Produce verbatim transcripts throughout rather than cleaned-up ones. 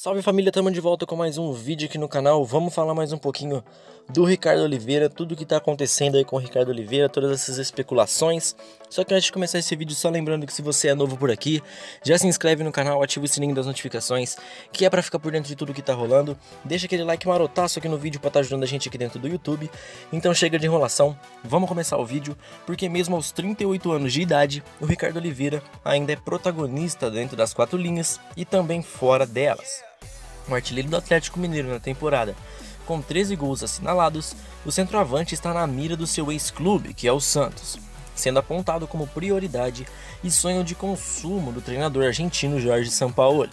Salve família, estamos de volta com mais um vídeo aqui no canal. Vamos falar mais um pouquinho do Ricardo Oliveira, tudo que está acontecendo aí com o Ricardo Oliveira, todas essas especulações. Só que antes de começar esse vídeo, só lembrando que se você é novo por aqui, já se inscreve no canal, ativa o sininho das notificações, que é para ficar por dentro de tudo que está rolando. Deixa aquele like marotaço aqui no vídeo para estar ajudando a gente aqui dentro do YouTube. Então chega de enrolação, vamos começar o vídeo, porque mesmo aos trinta e oito anos de idade, o Ricardo Oliveira ainda é protagonista dentro das quatro linhas e também fora delas. O artilheiro do Atlético Mineiro na temporada, com treze gols assinalados, o centroavante está na mira do seu ex-clube, que é o Santos, sendo apontado como prioridade e sonho de consumo do treinador argentino Jorge Sampaoli.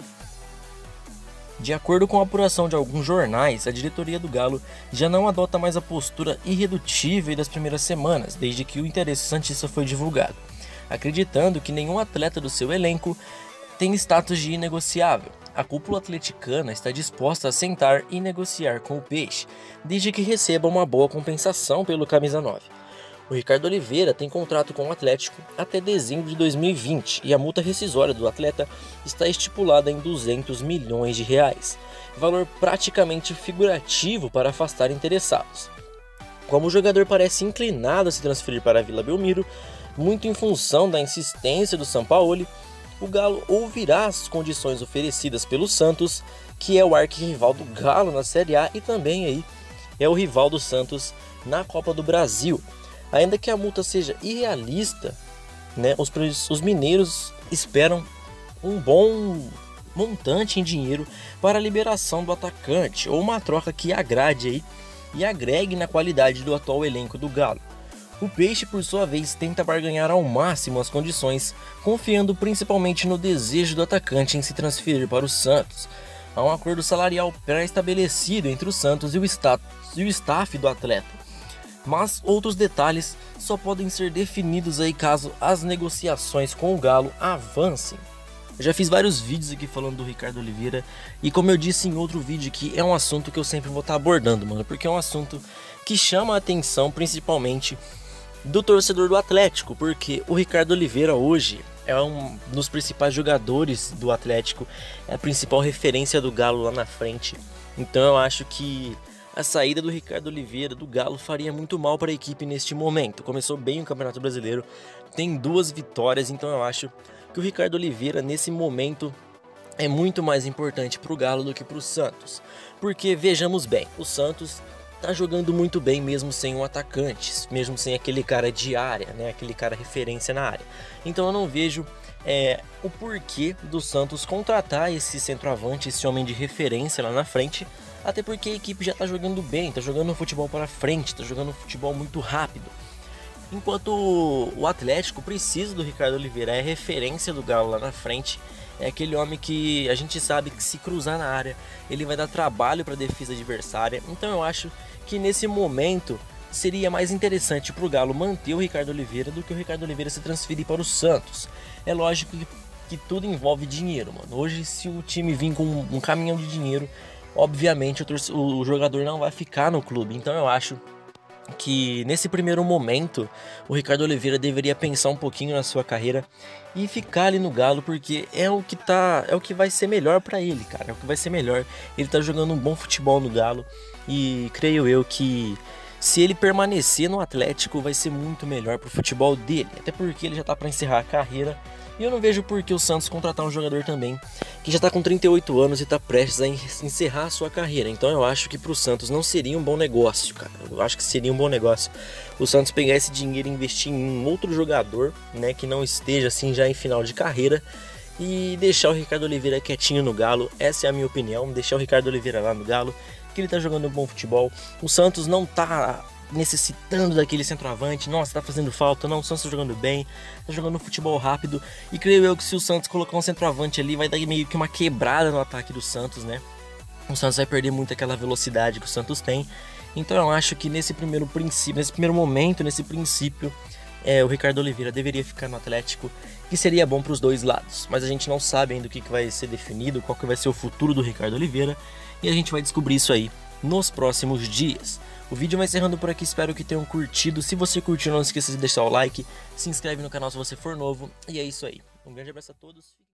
De acordo com a apuração de alguns jornais, a diretoria do Galo já não adota mais a postura irredutível das primeiras semanas, desde que o interesse santista foi divulgado, acreditando que nenhum atleta do seu elenco tem status de inegociável. A cúpula atleticana está disposta a sentar e negociar com o Peixe, desde que receba uma boa compensação pelo camisa nove. O Ricardo Oliveira tem contrato com o Atlético até dezembro de dois mil e vinte e a multa rescisória do atleta está estipulada em duzentos milhões de reais, valor praticamente figurativo para afastar interessados. Como o jogador parece inclinado a se transferir para a Vila Belmiro, muito em função da insistência do Sampaoli, o Galo ouvirá as condições oferecidas pelo Santos, que é o arquirrival do Galo na Série A e também aí é o rival do Santos na Copa do Brasil. Ainda que a multa seja irrealista, né, os, os mineiros esperam um bom montante em dinheiro para a liberação do atacante, ou uma troca que agrade aí e agregue na qualidade do atual elenco do Galo. O Peixe, por sua vez, tenta barganhar ao máximo as condições, confiando principalmente no desejo do atacante em se transferir para o Santos. Há um acordo salarial pré-estabelecido entre o Santos e o, status, e o staff do atleta, mas outros detalhes só podem ser definidos aí caso as negociações com o Galo avancem. Eu já fiz vários vídeos aqui falando do Ricardo Oliveira e, como eu disse em outro vídeo aqui, é um assunto que eu sempre vou estar abordando, mano, porque é um assunto que chama a atenção principalmente do torcedor do Atlético, porque o Ricardo Oliveira hoje é um dos principais jogadores do Atlético, é a principal referência do Galo lá na frente. Então eu acho que a saída do Ricardo Oliveira do Galo faria muito mal para a equipe neste momento. Começou bem o Campeonato Brasileiro, tem duas vitórias, então eu acho que o Ricardo Oliveira nesse momento é muito mais importante para o Galo do que para o Santos. Porque vejamos bem, o Santos tá jogando muito bem mesmo sem um atacante, mesmo sem aquele cara de área, né, aquele cara referência na área. Então eu não vejo é, o porquê do Santos contratar esse centroavante, esse homem de referência lá na frente, até porque a equipe já tá jogando bem, tá jogando um futebol para frente, tá jogando um futebol muito rápido. Enquanto o Atlético precisa do Ricardo Oliveira, é referência do Galo lá na frente, é aquele homem que a gente sabe que se cruzar na área, ele vai dar trabalho para a defesa adversária. Então eu acho que nesse momento seria mais interessante para o Galo manter o Ricardo Oliveira do que o Ricardo Oliveira se transferir para o Santos. É lógico que, que tudo envolve dinheiro, mano. Hoje, se o time vir com um, um caminhão de dinheiro, obviamente o, o jogador não vai ficar no clube. Então eu acho que nesse primeiro momento o Ricardo Oliveira deveria pensar um pouquinho na sua carreira e ficar ali no Galo, porque é o que tá, é o que vai ser melhor para ele, cara, é o que vai ser melhor. Ele tá jogando um bom futebol no Galo e creio eu que se ele permanecer no Atlético vai ser muito melhor pro futebol dele, até porque ele já tá para encerrar a carreira. E eu não vejo por que o Santos contratar um jogador também que já está com trinta e oito anos e está prestes a encerrar a sua carreira. Então eu acho que para o Santos não seria um bom negócio, cara. Eu acho que seria um bom negócio o Santos pegar esse dinheiro e investir em um outro jogador, né, que não esteja assim já em final de carreira, e deixar o Ricardo Oliveira quietinho no Galo. Essa é a minha opinião, deixar o Ricardo Oliveira lá no Galo, que ele está jogando um bom futebol. O Santos não está necessitando daquele centroavante, nossa, tá fazendo falta, não, o Santos tá jogando bem, tá jogando futebol rápido, e creio eu que se o Santos colocar um centroavante ali, vai dar meio que uma quebrada no ataque do Santos, né? O Santos vai perder muito aquela velocidade que o Santos tem. Então eu acho que nesse primeiro princípio, nesse primeiro momento, nesse princípio, é, o Ricardo Oliveira deveria ficar no Atlético, que seria bom para os dois lados, mas a gente não sabe ainda o que, que vai ser definido, qual que vai ser o futuro do Ricardo Oliveira, e a gente vai descobrir isso aí nos próximos dias. O vídeo vai encerrando por aqui, espero que tenham curtido. Se você curtiu, não esqueça de deixar o like, se inscreve no canal se você for novo, e é isso aí. Um grande abraço a todos.